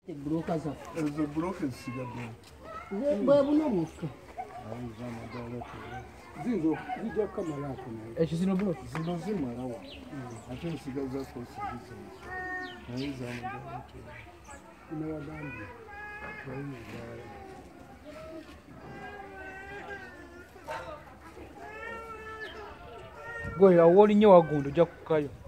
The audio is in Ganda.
Broka za. Ezo broke sigadde. Bwe buno bukka. Ayiza amadala tuwe. Zinzo zijja kamala ako naye. Ekyo zino blo. Zino zimalawa. Ate nsigaza ko sigize. Ayiza amadala tuwe. Ino bagambye. Bayinza. Gwe awo oli nnyo wagundo ojja kukkayo.